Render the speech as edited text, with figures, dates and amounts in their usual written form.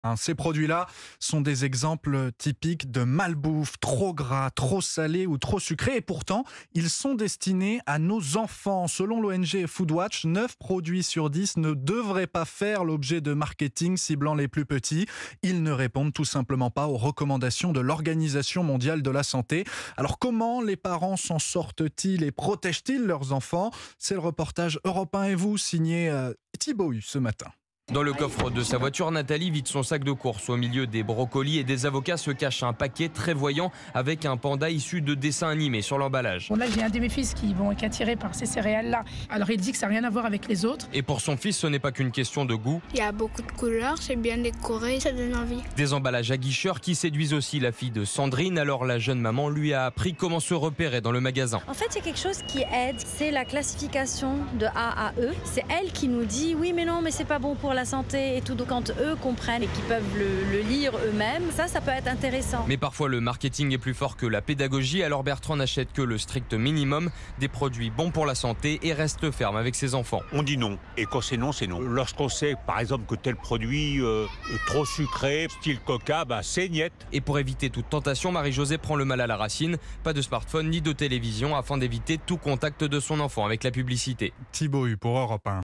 Ces produits-là sont des exemples typiques de malbouffe, trop gras, trop salé ou trop sucré. Et pourtant, ils sont destinés à nos enfants. Selon l'ONG Foodwatch, 9 produits sur 10 ne devraient pas faire l'objet de marketing ciblant les plus petits. Ils ne répondent tout simplement pas aux recommandations de l'Organisation mondiale de la santé. Alors comment les parents s'en sortent-ils et protègent-ils leurs enfants? C'est le reportage Europe 1 et vous, signé Thibaut Hu ce matin. Dans le coffre de sa voiture, Nathalie vide son sac de course. Au milieu des brocolis et des avocats se cache un paquet très voyant avec un panda issu de dessins animés sur l'emballage. Bon, là, j'ai un de mes fils qui est attiré par ces céréales-là. Alors, il dit que ça n'a rien à voir avec les autres. Et pour son fils, ce n'est pas qu'une question de goût. Il y a beaucoup de couleurs, c'est bien décoré, ça donne envie. Des emballages aguicheurs qui séduisent aussi la fille de Sandrine. Alors la jeune maman lui a appris comment se repérer dans le magasin. En fait, il y a quelque chose qui aide, c'est la classification de A à E. C'est elle qui nous dit oui, mais non, mais c'est pas bon pour la santé et tout. Donc quand eux comprennent et qu'ils peuvent le lire eux-mêmes, ça peut être intéressant. Mais parfois le marketing est plus fort que la pédagogie. Alors Bertrand n'achète que le strict minimum, des produits bons pour la santé et reste ferme avec ses enfants. On dit non. Et quand c'est non, c'est non. Lorsqu'on sait, par exemple, que tel produit trop sucré, style Coca, c'est niet. Et pour éviter toute tentation, Marie-Josée prend le mal à la racine. Pas de smartphone ni de télévision afin d'éviter tout contact de son enfant avec la publicité. Thibaut Hu pour Europe 1.